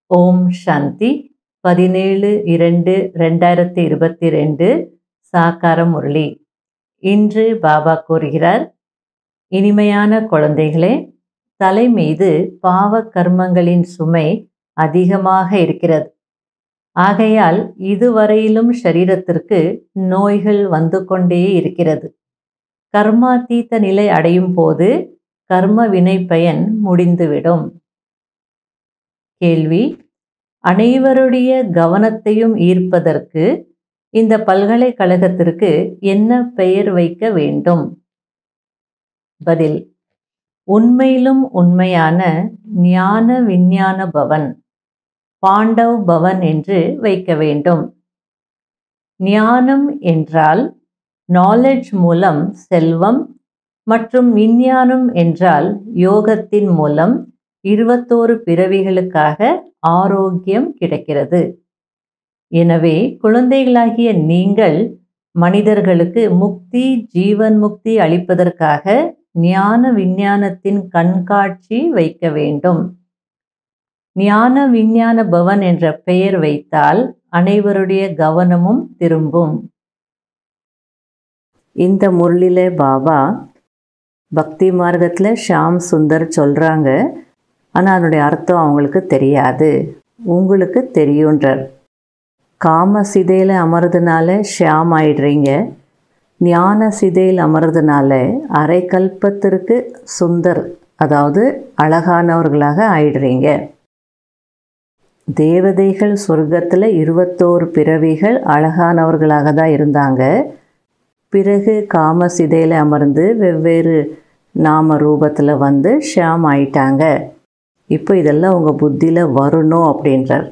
ஓம் சாந்தி 17/2/2022 சாகார முரளி. இன்று பாபா கூறுகிறார், இனிமையான குழந்தைகளே, தலை மீது பாவ கர்மங்களின் சுமை அதிகமாக இருக்கிறது. ஆகையால் இதுவரையிலும் சரீரத்திற்கு நோய்கள் வந்து கொண்டே இருக்கிறது. கர்மாதீத நிலை அடையும் போது கர்ம வினை பயன் முடிந்துவிடும். கேள்வி: அனைவருடைய கவனத்தையும் ஈர்ப்பதற்கு இந்த பல்கலைக்கழகத்திற்கு என்ன பெயர் வைக்க வேண்டும்? பதில்: உண்மையிலும் உண்மையான ஞான விஞ்ஞான பவன், பாண்டவ் பவன் என்று வைக்க வேண்டும். ஞானம் என்றால் நாலேஜ் மூலம் செல்வம் மற்றும் விஞ்ஞானம் என்றால் யோகத்தின் மூலம் 21 பிறவிகளுக்காக ஆரோக்கியம் கிடைக்கிறது. எனவே குழந்தைகளாகிய நீங்கள் மனிதர்களுக்கு முக்தி, ஜீவன் முக்தி அளிப்பதற்காக ஞான விஞ்ஞானத்தின் கண்காட்சி வைக்க வேண்டும். ஞான விஞ்ஞான பவன் என்ற பெயர் வைத்தால் அனைவருடைய கவனமும் திரும்பும். இந்த முரளில பாபா பக்தி மார்க்கத்தில் ஷாம் சுந்தர் சொல்கிறாங்க, ஆனால் அதனுடைய அர்த்தம் அவங்களுக்கு தெரியாது, உங்களுக்கு தெரியுன்றார். காம சிதையில் அமர்றதுனால ஷியாம் ஆயிடுறீங்க, ஞான சிதையில் அமர்றதுனால அரை கல்பத்திற்கு சுந்தர், அதாவது அழகானவர்களாக ஆயிடுறீங்க. தேவதைகள் சொர்க்கத்தில் 21 பிறவிகள் அழகானவர்களாக தான் இருந்தாங்க. பிறகு காம சிதையில் அமர்ந்து வெவ்வேறு நாம ரூபத்தில் வந்து ஷியாம் ஆயிட்டாங்க. இப்போ இதெல்லாம் உங்கள் புத்தியில் வரணும் அப்படின்றார்.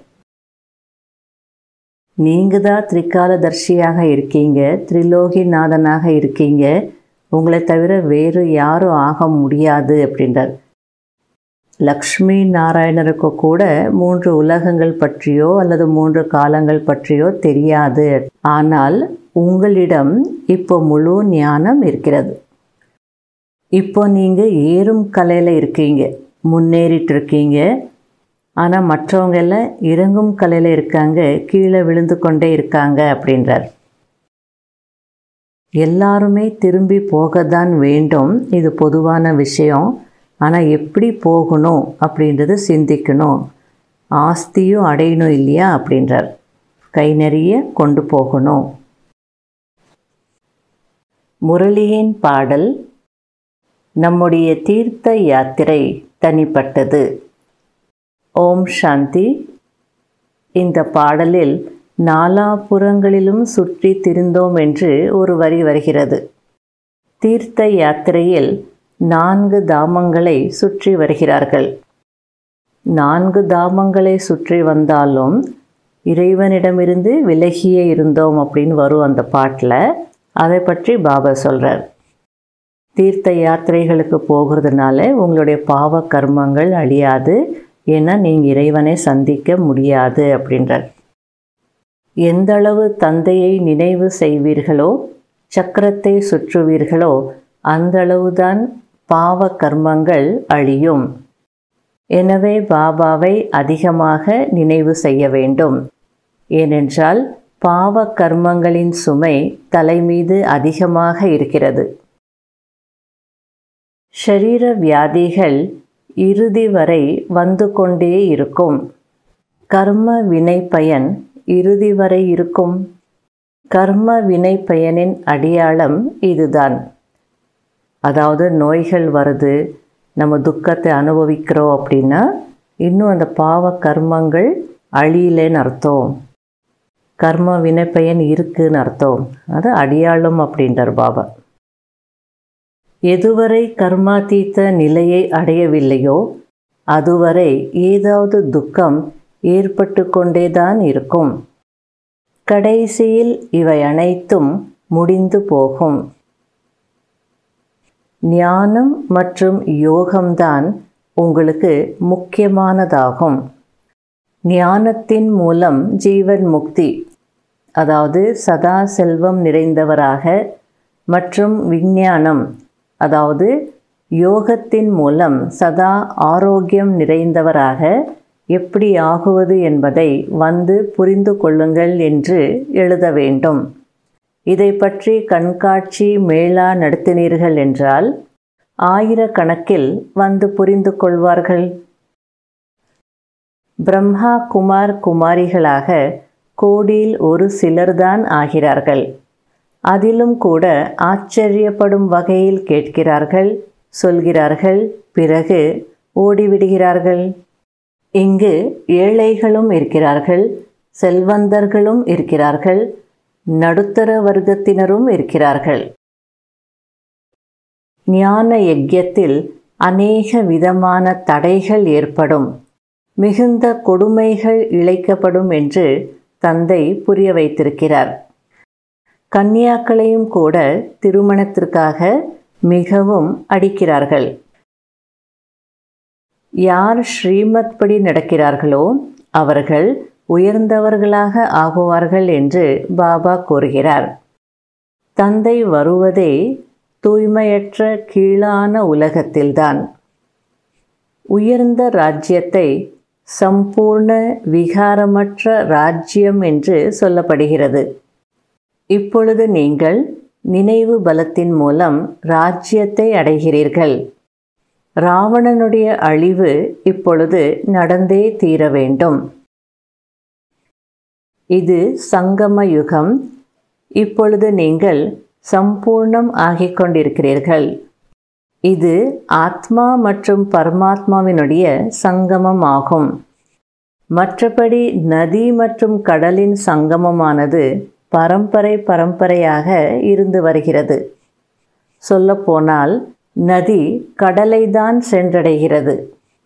நீங்கள் தான் திரிகாலதர்ஷியாக இருக்கீங்க, திரிலோகிநாதனாக இருக்கீங்க, உங்களை தவிர வேறு யாரும் ஆக முடியாது அப்படின்றார். லக்ஷ்மி நாராயணருக்கு கூட 3 உலகங்கள் பற்றியோ அல்லது 3 காலங்கள் பற்றியோ தெரியாது. ஆனால் உங்களிடம் இப்போ முழு ஞானம் இருக்கிறது. இப்போ நீங்கள் ஏறும் கலையில் இருக்கீங்க, முன்னேறிட்டு இருக்கீங்க. ஆனால் மற்றவங்க எல்லாம் இறங்கும் கலையில் இருக்காங்க, கீழே விழுந்து கொண்டே இருக்காங்க அப்படின்றார். எல்லாருமே திரும்பி போகத்தான் வேண்டும், இது பொதுவான விஷயம். ஆனால் எப்படி போகணும் அப்படின்றது சிந்திக்கணும். ஆஸ்தியும் அடையணும் இல்லையா அப்படின்றார். கை நிறைய கொண்டு போகணும். முரளியின் பாடல்: நம்முடைய தீர்த்த யாத்திரை தனிப்பட்டது. ஓம் சாந்தி. இந்த பாடலில் நாலாபுறங்களிலும் சுற்றி திரிந்தோம் என்று ஒரு வரி வருகிறது. தீர்த்த யாத்திரையில் 4 தாமங்களை சுற்றி வருகிறார்கள். 4 தாமங்களை சுற்றி வந்தாலும் இறைவனிடமிருந்து விலகியே இருந்தோம் அப்படின்னு வரும் அந்த பாட்டில். அதை பற்றி பாபா சொல்கிறார். தீர்த்த யாத்திரைகளுக்கு போகிறதுனால உங்களுடைய பாவ கர்மங்கள் அழியாது, ஏன்னா நீங்கள் இறைவனை சந்திக்க முடியாது அப்படின்றார். எந்தளவு தந்தையை நினைவு செய்வீர்களோ, சக்கரத்தை சுற்றுவீர்களோ, அந்தளவுதான் பாவ கர்மங்கள் அழியும். எனவே பாபாவை அதிகமாக நினைவு செய்ய வேண்டும். ஏனென்றால் பாவ கர்மங்களின் சுமை தலை மீது அதிகமாக இருக்கிறது. ஷரீர வியாதிகள் இறுதி வரை வந்து கொண்டே இருக்கும். கர்ம வினை பயன் இறுதி வரை இருக்கும். கர்ம வினை பயனின் அடையாளம் இதுதான். அதாவது நோய்கள் வருது, நம்ம துக்கத்தை அனுபவிக்கிறோம் அப்படின்னா இன்னும் அந்த பாவ கர்மங்கள் அழியலேன்னு அர்த்தம். கர்ம வினை பயன் இருக்குன்னு அர்த்தம். அது அடையாளம் அப்படின்றார் பாபா. எதுவரை கர்மாதீத்த நிலையை அடையவில்லையோ அதுவரை ஏதாவது துக்கம் ஏற்பட்டு கொண்டேதான் இருக்கும். கடைசியில் இவை அனைத்தும் முடிந்து போகும். ஞானம் மற்றும் யோகம்தான் உங்களுக்கு முக்கியமானதாகும். ஞானத்தின் மூலம் ஜீவன் முக்தி, அதாவது சதா செல்வம் நிறைந்தவராக, மற்றும் விஞ்ஞானம், அதாவது யோகத்தின் மூலம் சதா ஆரோக்கியம் நிறைந்தவராக, எப்படி ஆகுவது என்பதை வந்து புரிந்து கொள்ளுங்கள் என்று எழுத வேண்டும். இதை பற்றி கண்காட்சி மேளா நடத்தினீர்கள் என்றால் ஆயிரக்கணக்கில் வந்து புரிந்து கொள்வார்கள். பிரம்மா குமார் குமாரிகளாக கோடியில் ஒரு சிலர்தான் ஆகிறார்கள். அதிலும் கூட ஆச்சரியப்படும் வகையில் கேட்கிறார்கள், சொல்கிறார்கள், பிறகு ஓடிவிடுகிறார்கள். இங்கு ஏழைகளும் இருக்கிறார்கள், செல்வந்தர்களும் இருக்கிறார்கள், நடுத்தர வர்க்கத்தினரும் இருக்கிறார்கள். ஞான யஜ்யத்தில் அநேக விதமான தடைகள் ஏற்படும், மிகுந்த கொடுமைகள் இழைக்கப்படும் என்று தந்தை புரிய வைத்திருக்கிறார். கன்னியாக்களையும் கூட திருமணத்திற்காக மிகவும் அடிக்கிறார்கள். யார் ஸ்ரீமத் படி நடக்கிறார்களோ அவர்கள் உயர்ந்தவர்களாக ஆகுவார்கள் என்று பாபா கூறுகிறார். தந்தை வருவதே தூய்மையற்ற கீழான உலகத்தில்தான். உயர்ந்த ராஜ்யத்தை சம்பூர்ண விகாரமற்ற ராஜ்யம் என்று சொல்லப்படுகிறது. இப்பொழுது நீங்கள் நினைவு பலத்தின் மூலம் ராஜ்யத்தை அடைகிறீர்கள். ராவணனுடைய அழிவு இப்பொழுது நடந்தே தீர வேண்டும். இது சங்கம யுகம். இப்பொழுது நீங்கள் சம்பூர்ணம் ஆகிக் கொண்டிருக்கிறீர்கள். இது ஆத்மா மற்றும் பரமாத்மாவினுடைய சங்கமம் ஆகும். மற்றபடி நதி மற்றும் கடலின் சங்கமமானது பரம்பரையாக இருந்து வருகிறது. சொல்லப்போனால் நதி கடலை தான் சென்றடைகிறது.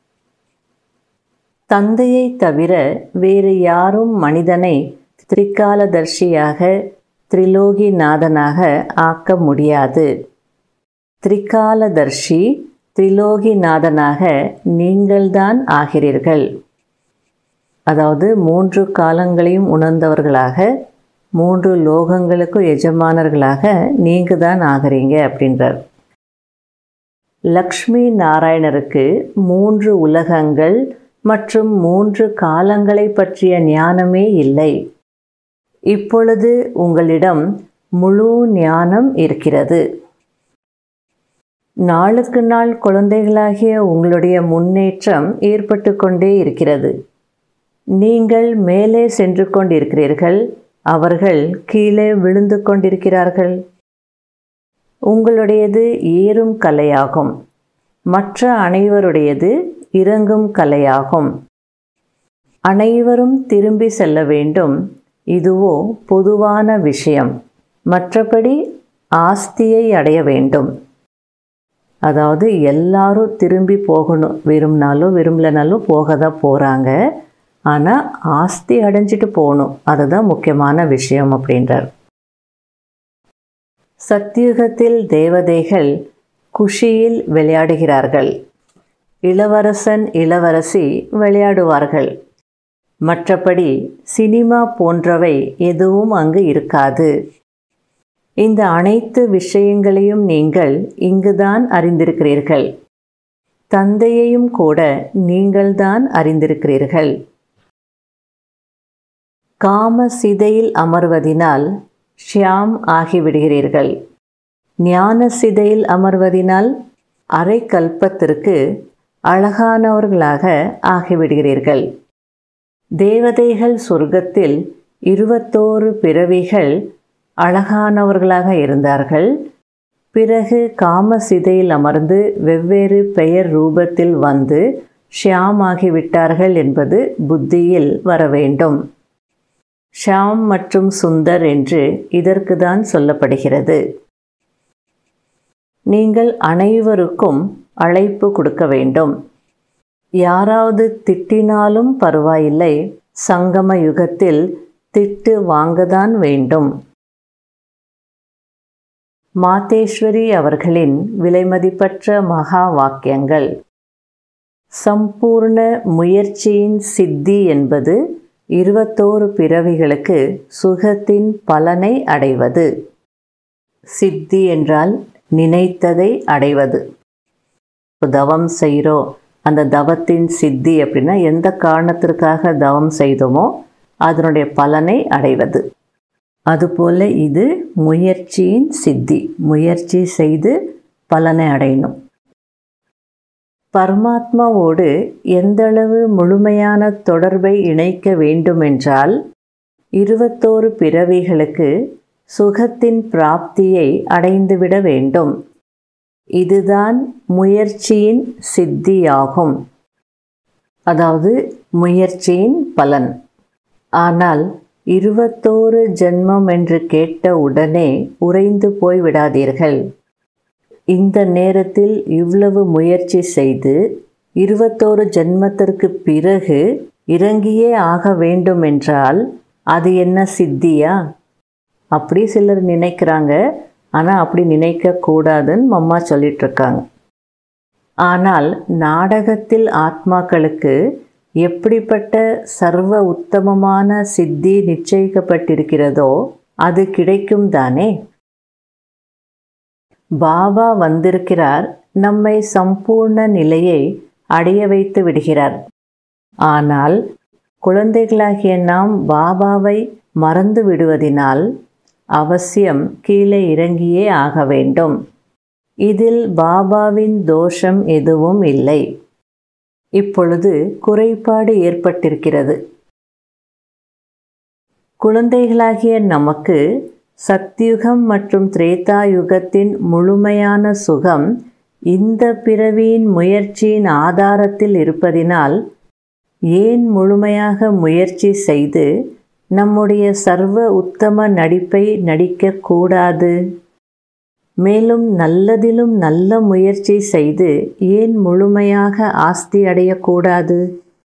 தந்தையை தவிர வேறு யாரும் மனிதனை திரிகாலதர்ஷியாக திரிலோகிநாதனாக ஆக்க முடியாது. திரிகாலதர்ஷி திரிலோகிநாதனாக நீங்கள்தான் ஆகிறீர்கள். அதாவது 3 காலங்களையும் உணர்ந்தவர்களாக 3 லோகங்களுக்கு எஜமானர்களாக நீங்கள் தான் ஆகிறீங்க அப்படின்றார். லக்ஷ்மி நாராயணருக்கு 3 உலகங்கள் மற்றும் 3 காலங்களை பற்றிய ஞானமே இல்லை. இப்பொழுது உங்களிடம் முழு ஞானம் இருக்கிறது. நாளுக்கு நாள் குழந்தைகளாகிய உங்களுடைய முன்னேற்றம் ஏற்பட்டு கொண்டே இருக்கிறது. நீங்கள் மேலே சென்று கொண்டிருக்கிறீர்கள், அவர்கள் கீழே விழுந்து கொண்டிருக்கிறார்கள். உங்களுடையது ஏறும் கலையாகும், மற்ற அனைவருடையது இறங்கும் கலையாகும். அனைவரும் திரும்பி செல்ல வேண்டும், இதுவோ பொதுவான விஷயம். மற்றபடி ஆஸ்தியை அடைய வேண்டும். அதாவது எல்லாரும் திரும்பி போகணும், விரும்பினாலும் விரும்பலனாலும் போக தான் போகிறாங்க. ஆனால் ஆஸ்தி அடைஞ்சிட்டு போகணும், அதுதான் முக்கியமான விஷயம் அப்படின்றார். சத்யுகத்தில் தேவதைகள் குஷியில் விளையாடுகிறார்கள். இளவரசன் இளவரசி விளையாடுவார்கள். மற்றபடி சினிமா போன்றவை எதுவும் அங்கு இருக்காது. இந்த அனைத்து விஷயங்களையும் நீங்கள் இங்குதான் அறிந்திருக்கிறீர்கள். தந்தையையும் கூட நீங்கள்தான் அறிந்திருக்கிறீர்கள். காம சிதையில் அமர்வதினால் ஷியாம் ஆகிவிடுகிறீர்கள். ஞான சிதையில் அமர்வதினால் அரை கல்பத்திற்கு அழகானவர்களாக ஆகிவிடுகிறீர்கள். தேவதைகள் சொர்க்கத்தில் 21 பிறவிகள் அழகானவர்களாக இருந்தார்கள். பிறகு காம சிதையில் அமர்ந்து வெவ்வேறு பெயர் ரூபத்தில் வந்து ஷியாம் ஆகிவிட்டார்கள் என்பது புத்தியில் வர வேண்டும். ஷியாம் மற்றும் சுந்தர் என்று இதற்கு தான் சொல்லப்படுகிறது. நீங்கள் அனைவருக்கும் அழைப்பு கொடுக்க வேண்டும். யாராவது திட்டினாலும் பரவாயில்லை, சங்கம யுகத்தில் திட்டு வாங்கத்தான் வேண்டும். மாதேஸ்வரி அவர்களின் விலைமதிப்பற்ற மகா வாக்கியங்கள். சம்பூர்ண முயற்சியின் சித்தி என்பது 21 பிறவிகளுக்கு சுகத்தின் பலனை அடைவது. சித்தி என்றால் நினைத்ததை அடைவது. தவம் செய்கிறோம், அந்த தவத்தின் சித்தி அப்படின்னா எந்த காரணத்திற்காக தவம் செய்தோமோ அதனுடைய பலனை அடைவது. அதுபோல் இது முயற்சியின் சித்தி. முயற்சி செய்து பலனை அடையணும். பரமாத்மாவோடு எந்தளவு முழுமையான தொடர்பை இணைக்க வேண்டுமென்றால் 21 பிறவிகளுக்கு சுகத்தின் பிராப்தியை அடைந்துவிட வேண்டும். இதுதான் முயற்சியின் சித்தியாகும், அதாவது முயற்சியின் பலன். ஆனால் 21 ஜென்மம் என்று கேட்ட உடனே உறைந்து போய் விடாதீர்கள். இந்த நேரத்தில் இவ்வளவு முயற்சி செய்து 21 ஜென்மத்திற்கு பிறகு இறங்கியே ஆக வேண்டுமென்றால் அது என்ன சித்தியா? அப்படி சிலர் நினைக்கிறாங்க. ஆனால் அப்படி நினைக்கக்கூடாதுன்னு அம்மா சொல்லிகிட்ருக்காங்க. ஆனால் நாடகத்தில் ஆத்மாக்களுக்கு எப்படிப்பட்ட சர்வ உத்தமமான சித்தி நிச்சயிக்கப்பட்டிருக்கிறதோ அது கிடைக்கும் தானே. பாபா வந்திருக்கிறார், நம்மை சம்பூர்ண நிலையை அடைய வைத்து விடுகிறார். ஆனால் குழந்தைகளாகிய நாம் பாபாவை மறந்து விடுவதினால் அவசியம் கீழே இறங்கியே ஆக வேண்டும். இதில் பாபாவின் தோஷம் எதுவும் இல்லை. இப்பொழுது குறைபாடு ஏற்பட்டிருக்கிறது. குழந்தைகளாகிய நமக்கு சத்யுகம் மற்றும் திரேதாயுகத்தின் முழுமையான சுகம் இந்த பிறவியின் முயற்சியின் ஆதாரத்தில் இருப்பதினால் ஏன் முழுமையாக முயற்சி செய்து நம்முடைய சர்வ உத்தம நடிப்பை நடிக்கக்கூடாது? மேலும் நல்லதிலும் நல்ல முயற்சி செய்து ஏன் முழுமையாக ஆஸ்தி அடையக்கூடாது?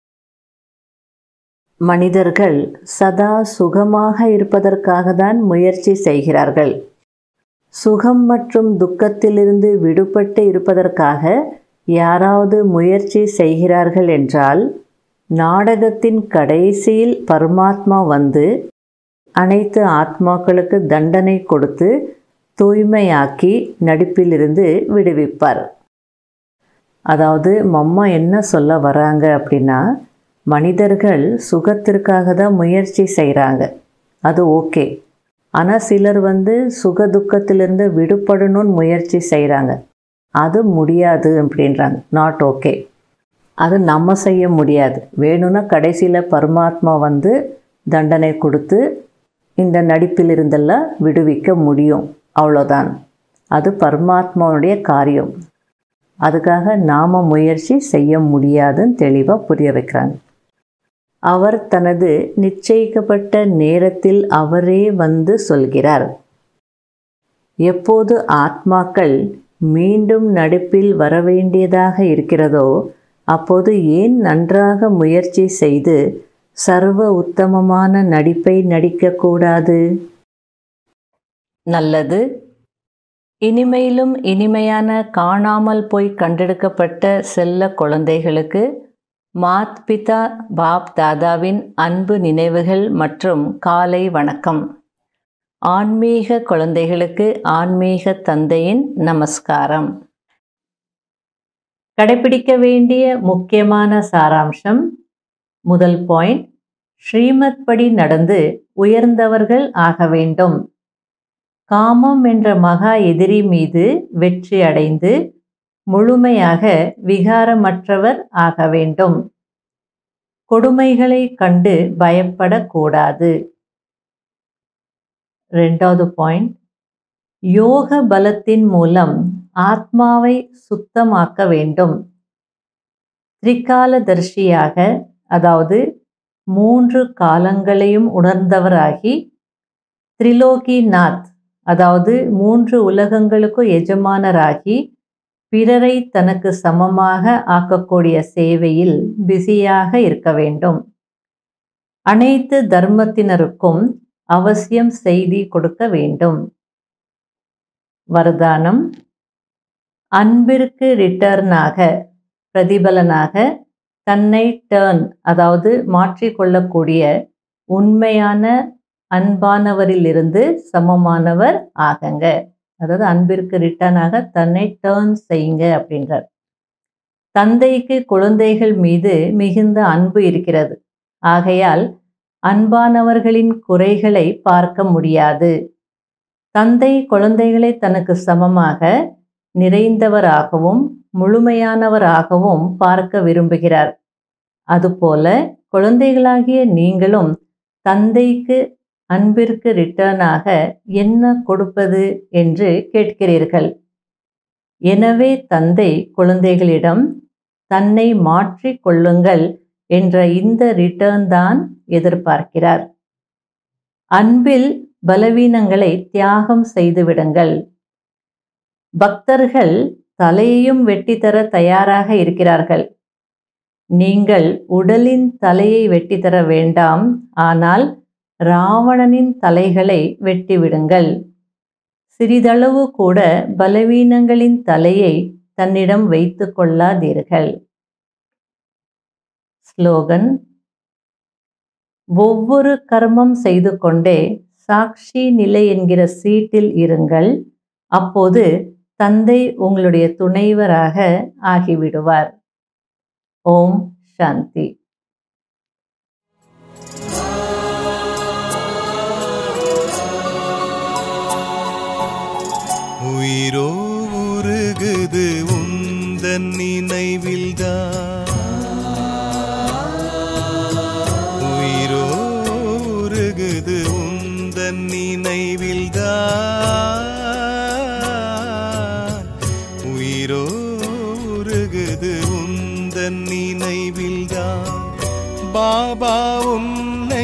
மனிதர்கள் சதா சுகமாக இருப்பதற்காக தான் முயற்சி செய்கிறார்கள். சுகம் மற்றும் துக்கத்திலிருந்து விடுபட்டு இருப்பதற்காக யாராவது முயற்சி செய்கிறார்கள் என்றால் நாடகத்தின் கடைசியில் பரமாத்மா வந்து அனைத்து ஆத்மாக்களுக்கு தண்டனை கொடுத்து தூய்மையாக்கி நடிப்பிலிருந்து விடுவிப்பார். அதாவது மம்மா என்ன சொல்ல வராங்க அப்படின்னா, மனிதர்கள் சுகத்திற்காக தான் முயற்சி செய்கிறாங்க, அது ஓகே. ஆனால் சிலர் சுக துக்கத்திலிருந்து விடுபடணும்னு முயற்சி செய்கிறாங்க, அது முடியாது அப்படின்றாங்க. நாட் ஓகே, அது நம்ம செய்ய முடியாது. வேணும்னா கடைசியில் பரமாத்மா தண்டனை கொடுத்து இந்த நடிப்பிலிருந்தெல்லாம் விடுவிக்க முடியும், அவ்வளோதான். அது பரமாத்மாவுடைய காரியம். அதுக்காக நாம் முயற்சி செய்ய முடியாதுன்னு தெளிவாக புரிய வைக்கிறாங்க. அவர் தனது நிச்சயிக்கப்பட்ட நேரத்தில் அவரே சொல்கிறார். எப்போது ஆத்மாக்கள் மீண்டும் நடிப்பில் வரவேண்டியதாக இருக்கிறதோ அப்போது ஏன் நன்றாக முயற்சி செய்து சர்வ உத்தமமான நடிப்பை நடிக்கக்கூடாது? நல்லது. இனிமையிலும் இனிமையான காணாமல் போய் கண்டெடுக்கப்பட்ட செல்ல குழந்தைகளுக்கு மாத் பிதா பாப் தாதாவின் அன்பு நினைவுகள் மற்றும் காலை வணக்கம். ஆன்மீக குழந்தைகளுக்கு ஆன்மீக தந்தையின் நமஸ்காரம். கடைபிடிக்க வேண்டிய முக்கியமான சாராம்சம். முதல் பாயிண்ட், ஸ்ரீமத் படி நடந்து உயர்ந்தவர்கள் ஆக வேண்டும். காமம் என்ற மகா எதிரி மீது வெற்றி அடைந்து முழுமையாக விகாரமற்றவர் ஆக வேண்டும். கொடுமைகளை கண்டு பயப்படக்கூடாது. ரெண்டாவது பாயிண்ட், யோக பலத்தின் மூலம் ஆத்மாவை சுத்தமாக்க வேண்டும். திரிகாலதர்ஷியாக, அதாவது 3 காலங்களையும் உணர்ந்தவராகி, திரிலோகிநாத், அதாவது 3 உலகங்களுக்கும் எஜமானராகி, பிறரை தனக்கு சமமாக ஆக்கக்கூடிய சேவையில் பிஸியாக இருக்க வேண்டும். அனைத்து தர்மத்தினருக்கும் அவசியம் செய்தி கொடுக்க வேண்டும். வரதானம். அன்பிற்கு ரிட்டர்னாக, பிரதிபலனாக தன்னை டர்ன், அதாவது மாற்றிக்கொள்ளக்கூடிய உண்மையான அன்பானவரிலிருந்து சமமானவர் ஆகுங்க. அதாவது அன்பிற்கு ரிட்டர்னாக தன்னை டர்ன் செய்யுங்க அப்படின்றார். தந்தைக்கு குழந்தைகள் மீது மிகுந்த அன்பு இருக்கிறது. ஆகையால் அன்பானவர்களின் குறைகளை பார்க்க முடியாது. தந்தை குழந்தைகளை தனக்கு சமமாக நிறைந்தவராகவும் முழுமையானவராகவும் பார்க்க விரும்புகிறார். அதுபோல குழந்தைகளாகிய நீங்களும் தந்தைக்கு அன்பிற்கு ரிட்டர்னாக என்ன கொடுப்பது என்று கேட்கிறீர்கள். எனவே தந்தை குழந்தைகளிடம் தன்னை மாற்றிக் கொள்ளுங்கள் என்ற இந்த ரிட்டர்ன் தான் எதிர்பார்க்கிறார். அன்பில் பலவீனங்களை தியாகம் செய்துவிடுங்கள். பக்தர்கள் தலையையும் வெட்டித்தர தயாராக இருக்கிறார்கள். நீங்கள் உடலின் தலையை வெட்டித்தர வேண்டாம், ஆனால் ராவணனின் தலைகளை வெட்டிவிடுங்கள். சிறிதளவு கூட பலவீனங்களின் தலையை தன்னிடம் வைத்து கொள்ளாதீர்கள். ஸ்லோகன்: ஒவ்வொரு கர்மம் செய்து கொண்டே சாட்சி நிலை என்கிற சீட்டில் இருங்கள். அப்போது தந்தை உங்களுடைய துணைவராக ஆகிவிடுவார். ஓம் சாந்தி. உயிரோ உருகுது உந்தன் நினைவில்தான், உயிரோ உருகுது உந்தன் நினைவில்தான், உயிரோ உருகுது உந்தன் நினைவில்தான். பாபா உன்னை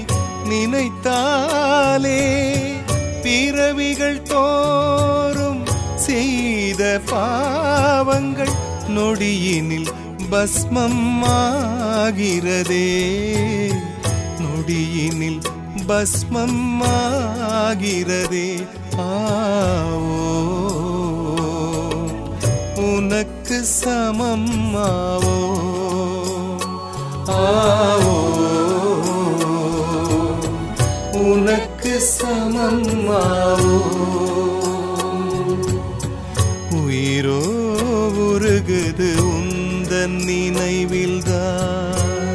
நினைத்தாலே பிறவிகள் தோறும் செய்த பாவங்கள் நொடியினில் பஸ்மம் ஆகிறதே, நொடியினில் பஸ்மம் ஆகிறதே. ஆவோ உனக்கு சமம் ஆவோ, ஆவோ உனக்கு சமம் ஆவோ. உயிரோ உருகுது உந்தன் நினைவில்தான்.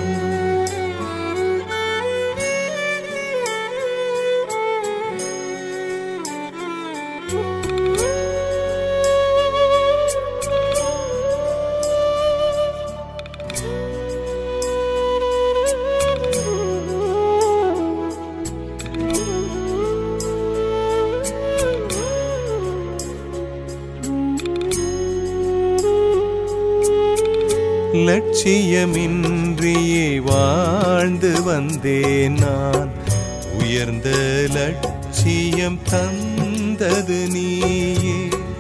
லட்சியமின்றியே வாழ்ந்து வந்தேன் நான், உயர்ந்த லட்சியம் தந்தது நீயே.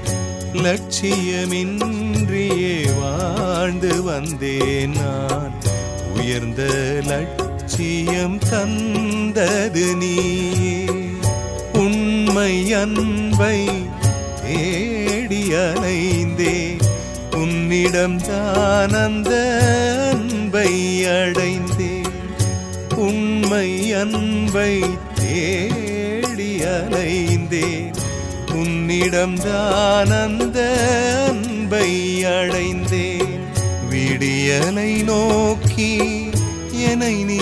லட்சியமின்றியே வாழ்ந்து வந்தேன் நான், உயர்ந்த லட்சியம் தந்தது நீயே. உண்மை அன்பை தேடி அலைந்தேன், உன்னிடம் தான் அந்த அன்பை அடைந்தேன். உண்மை அன்பை தேடி அலைந்தேன், உன்னிடம் தான் அந்த அன்பை அடைந்தேன். விடியலை நோக்கி என்னை நீ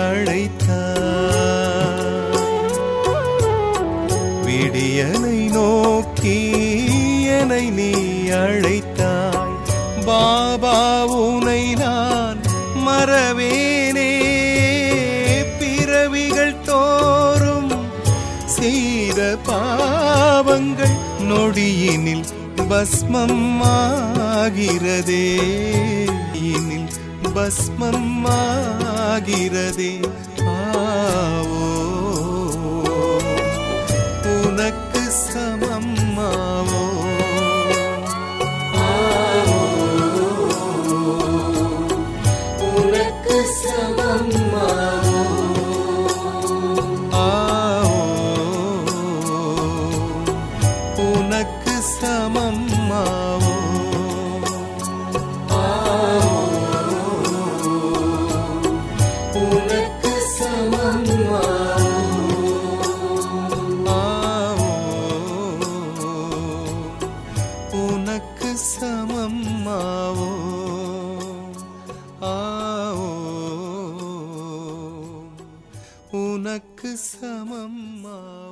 அழைத்தாய், விடியலை நோக்கி என்னை நீ அழைத்தாய். பாபா உனை நான் மறவேனே, பிறவிகள் தோறும் செய்த பாவங்கள் நொடியினில் பஸ்மம் ஆகிறதே, இனில் பஸ்மம் ஆகிறதே. ஆவோ உனக்கு சமம் ஆவோ, உனக்கு சமம் ஆவோ. உனக்கு சமம் ஆவோ, உனக்கு சமம் ஆவோ, உனக்கு சமம் ஆவோ. உனக்கு சமம் ஆவோம்.